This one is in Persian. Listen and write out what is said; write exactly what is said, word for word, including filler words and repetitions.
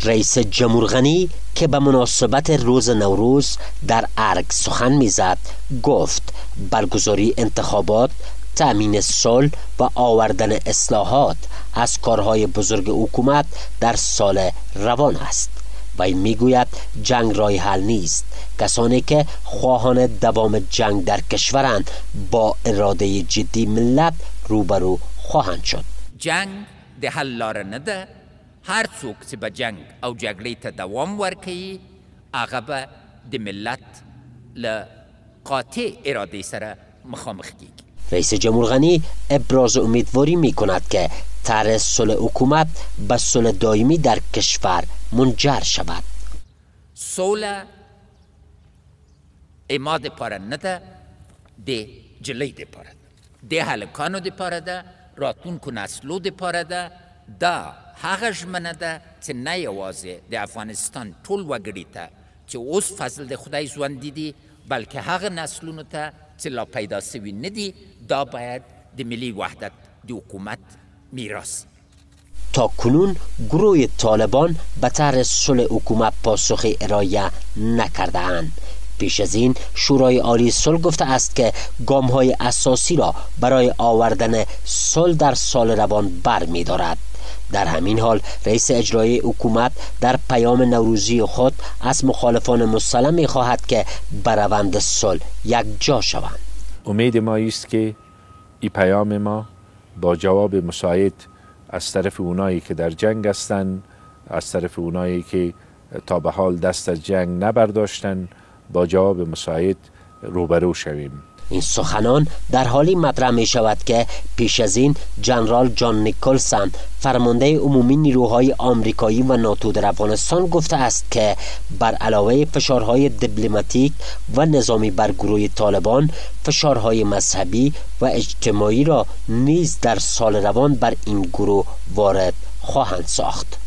رئیس جمهور غنی که به مناسبت روز نوروز در ارگ سخن میزد گفت برگزاری انتخابات، تأمین صلح و آوردن اصلاحات از کارهای بزرگ حکومت در سال روان است. و میگوید جنگ راه حل نیست. کسانی که خواهان دوام جنگ در کشورند با اراده جدی ملت روبرو خواهند شد. جنگ ده حل لار نه ده. هر څوک چې به جنگ او جګړې ته دوام ورکوي هغه به د ملت له قاطع ارادې سره مخامخ کیږي. رئیس جمهور غنی ابراز امیدواری می کند که طرح صلح حکومت به صلح دائمی در کشور منجر شود. صلح اما د پاره نه ده، د جلۍ د پاره ده، د هلکانو د پاره ده، راتلونکو نسلو د پاره ده. دا هغه ژمنه ده چې نه یوازې د افغانستان ټول وګړي ته چې اوس فضل د خدای ژوندي دي، بلکې هغه نسلونو ته چې لا پیدا سوي نه دي. دا باید د ملي وحدت د حکومت میراث. تا کنون گروه طالبان به طرح صلح حکومت پاسخی ارائه نکرده اند. پیش از این شورای عالی صلح گفته است که گام‌های اساسی را برای آوردن صلح در سال روان برمی دارد. در همین حال رئیس اجرایی حکومت در پیام نوروزی خود از مخالفان مسلح می خواهد که بر روند صلح یک جا شوند. امید ما است که این پیام ما با جواب مساعد از طرف اونایی که در جنگ هستند، از طرف اونایی که تا به حال دست از جنگ نبرداشتن، با جواب مساعد روبرو شویم. این سخنان در حالی مطرح می شود که پیش از این جنرال جان نیکلسن فرمانده عمومی نیروهای آمریکایی و ناتو در افغانستان گفته است که بر علاوه فشارهای دیپلماتیک و نظامی بر گروه طالبان، فشارهای مذهبی و اجتماعی را نیز در سال روان بر این گروه وارد خواهند ساخت.